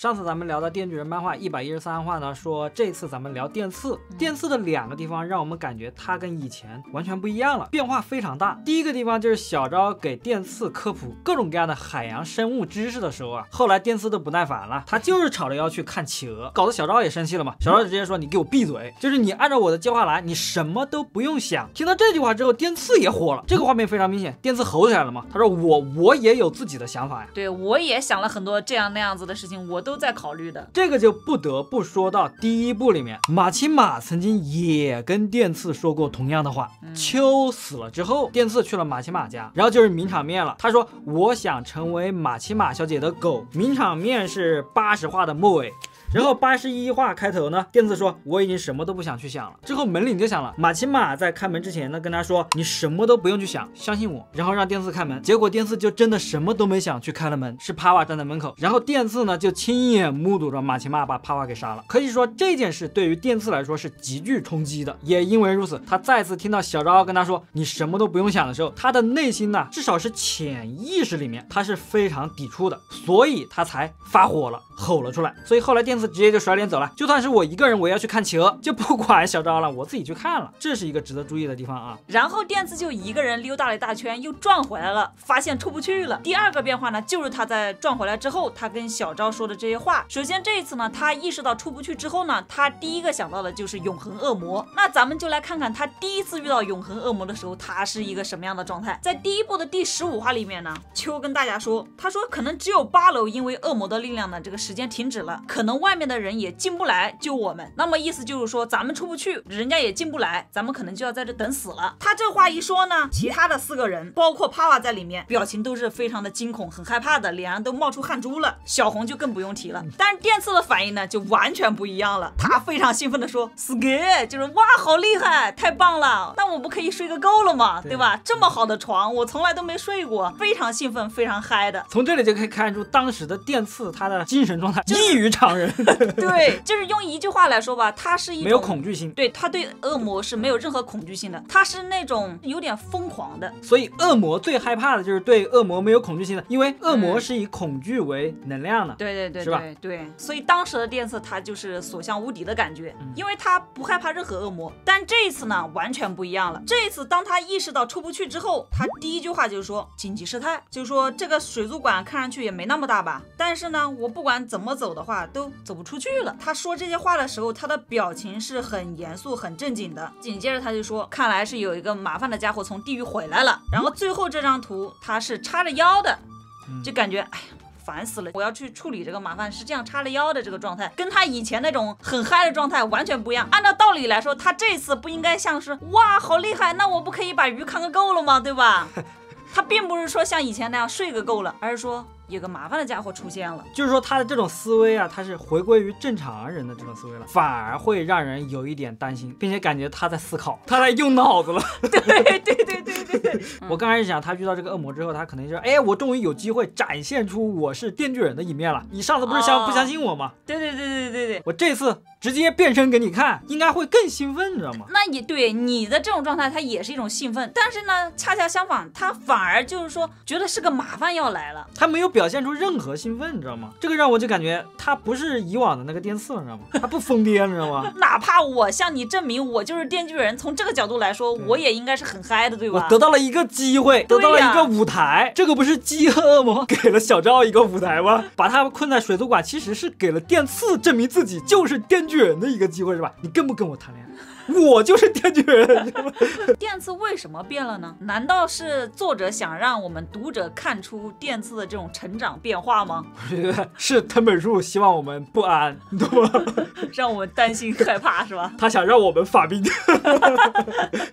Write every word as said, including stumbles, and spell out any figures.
上次咱们聊的《电锯人》漫画一百一十三话呢，说这次咱们聊电刺。电刺的两个地方让我们感觉它跟以前完全不一样了，变化非常大。第一个地方就是小昭给电刺科普各种各样的海洋生物知识的时候啊，后来电刺都不耐烦了，他就是吵着要去看企鹅，搞得小昭也生气了嘛。小昭直接说：“你给我闭嘴，就是你按照我的计划来，你什么都不用想。”听到这句话之后，电刺也火了。这个画面非常明显，电刺吼起来了嘛，他说：“我我也有自己的想法呀， 对我也想了很多这样那样子的事情，我都在考虑的。” 这个就不得不说到第一部里面，马奇马曾经也跟电刺说过同样的话。嗯、秋死了之后，电刺去了马奇马家，然后就是名场面了。他说：“我想成为马奇马小姐的狗。”名场面是八十话的末尾。然后八十一话开头呢，电刺说我已经什么都不想去想了。之后门铃就响了，马奇马在开门之前呢跟他说你什么都不用去想，相信我，然后让电刺开门。结果电刺就真的什么都没想去开了门，是帕瓦站在门口，然后电刺呢就亲眼目睹着马奇马把帕瓦给杀了。可以说这件事对于电刺来说是极具冲击的，也因为如此，他再次听到小昭跟他说你什么都不用想的时候，他的内心呢至少是潜意识里面他是非常抵触的，所以他才发火了，吼了出来。所以后来电刺直接就甩脸走了，就算是我一个人我要去看企鹅，就不管小昭了，我自己去看了。这是一个值得注意的地方啊。 然后电刺就一个人溜达了一大圈，又转回来了，发现出不去了。第二个变化呢，就是他在转回来之后，他跟小昭说的这些话。首先这一次呢，他意识到出不去之后呢，他第一个想到的就是永恒恶魔。那咱们就来看看他第一次遇到永恒恶魔的时候，他是一个什么样的状态。在第一部的第十五话里面呢，秋跟大家说，他说可能只有八楼因为恶魔的力量呢，这个时间停止了，可能外面的人也进不来救我们。那么意思就是说咱们出不去，人家也进不来，咱们可能就要在这等死了。他这话一说呢，其他的四个人包括帕瓦在里面表情都是非常的惊恐，很害怕的，脸上都冒出汗珠了。小红就更不用提了。但是电刺的反应呢就完全不一样了，他非常兴奋的说死给，就是哇好厉害，太棒了，那我不可以睡个够了吗？ 对, 对吧，这么好的床我从来都没睡过，非常兴奋非常嗨的。 从这里就可以看出当时的电刺他的精神状态异于常人。 对，就是用一句话来说吧，他是一种没有恐惧心， 对，他对恶魔是没有任何恐惧性的，他是那种有点疯狂的。 所以恶魔最害怕的就是对恶魔没有恐惧心的，因为恶魔是以恐惧为能量的。 嗯、对对对， 是吧？ 对对，所以当时的电刺他就是所向无敌的感觉，嗯、因为他不害怕任何恶魔。但这一次呢，完全不一样了。这一次当他意识到出不去之后，他第一句话就是说紧急事态，就是说这个水族馆看上去也没那么大吧，但是呢，我不管怎么走的话都走不出去了。他说这些话的时候，他的表情是很严肃很正经的。紧接着他就说看来是有一个麻烦的家伙从地狱回来了。然后最后这张图他是叉着腰的，就感觉哎呀烦死了，我要去处理这个麻烦，是这样叉着腰的这个状态，跟他以前那种很嗨的状态完全不一样。按照道理来说，他这次不应该像是哇好厉害，那我不可以把鱼看个够了吗？对吧？他并不是说像以前那样睡个够了，而是说有个麻烦的家伙出现了。 就是说他的这种思维啊，他是回归于正常人的这种思维了，反而会让人有一点担心，并且感觉他在思考，他在用脑子了。 对对对对对对。 我刚开始想他遇到这个恶魔之后，他可能就是哎，我终于有机会展现出我是电锯人的一面了，你上次不是相、哦、不相信我吗？ 对对对对对对， 我这次直接变身给你看，应该会更兴奋，你知道吗？ 那也对，你的这种状态它也是一种兴奋，但是呢恰恰相反，他反而就是说觉得是个麻烦要来了， 他没有表现出任何兴奋，你知道吗？这个让我就感觉他不是以往的那个电刺了，你知道吗？他不疯癫，你知道吗？ 哪怕我向你证明我就是电锯人，从这个角度来说，我也应该是很嗨的，对吧？ 我得到了一个机会，得到了一个舞台，这个不是饥饿恶魔给了小昭一个舞台吗？把他困在水族馆，其实是给了电刺证明自己就是电锯人的一个机会，是吧？你跟不跟我谈恋爱？我就是电锯人。 电刺为什么变了呢？难道是作者想让我们读者看出电刺的这种成长变化吗？ 是藤本树希望我们不安，对吧？ 让我们担心害怕，是吧？ 他想让我们发病。